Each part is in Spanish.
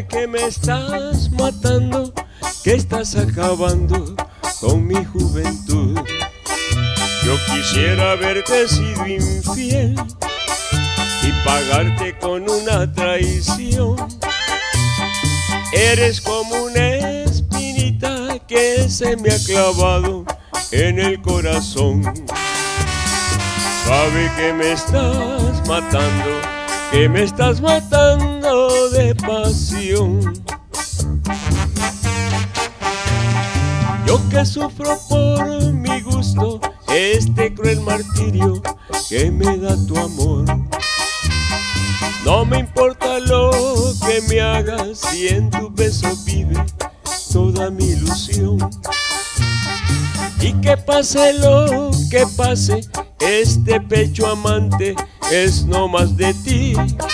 Suave que me estás matando, que estás acabando con mi juventud. Yo quisiera haberte sido infiel y pagarte con una traición. Eres como una espinita que se me ha clavado en el corazón. Sabe que me estás matando, que me estás matando de pasión. Yo que sufro por mi gusto este cruel martirio que me da tu amor. No me importa lo que me hagas, si en tu beso vive toda mi ilusión. Y que pase lo que pase, este pecho amante es no más de ti.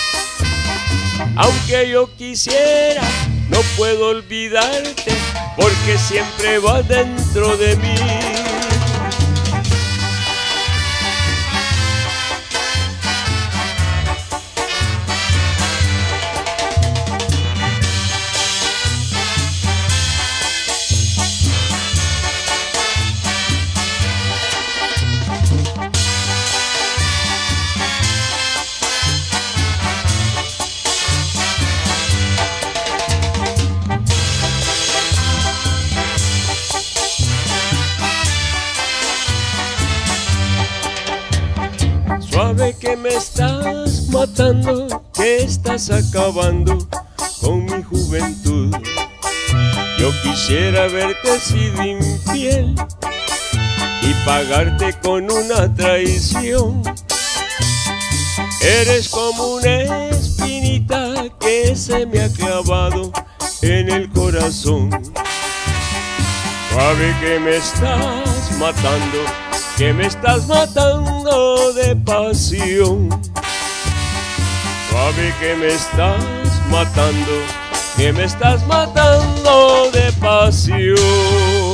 Aunque yo quisiera, no puedo olvidarte, porque siempre vas dentro de mí. Suave que me estás matando, que estás acabando con mi juventud. Yo quisiera haberte sido infiel y pagarte con una traición. Eres como una espinita que se me ha clavado en el corazón. Suave que me estás matando, que me estás matando de pasión. Suave que me estás matando, que me estás matando de pasión.